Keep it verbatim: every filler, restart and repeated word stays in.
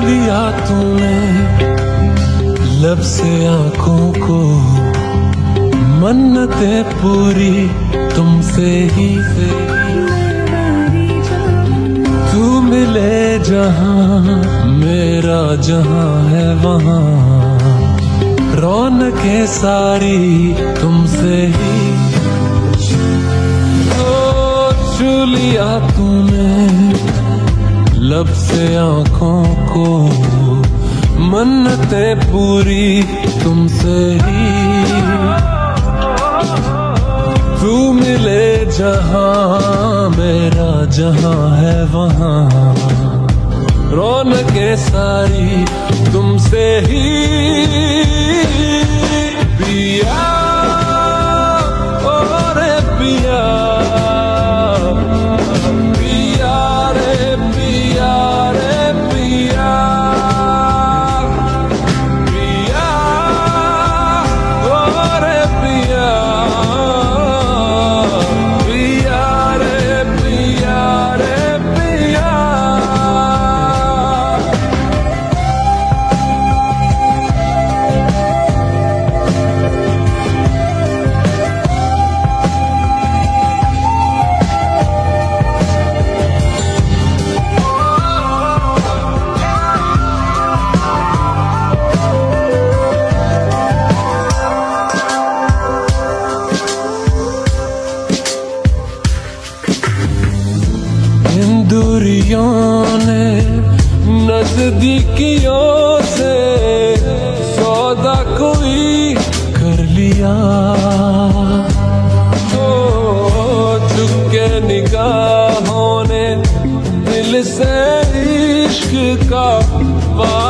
लिया तूने लब से आंखों को, मन्नतें पूरी तुमसे ही से। तू मिले जहां मेरा जहां है वहां, रौनकें सारी तुमसे ही। ओ छू लिया तूने लब से आंखों को, मन्नतें पूरी तुमसे ही। तू मिले जहां मेरा जहां है वहां, रौनकें सारी तुमसे ही। पिया ओ रे पिया, पिया रे पिया रे पिया, पिया ओ रे पिया, पिया रे पिया रे पिया। दूरियों ने नजदीकियों से सौदा कोई कर लिया। ओ झुके निगाहों ने दिल से इश्क का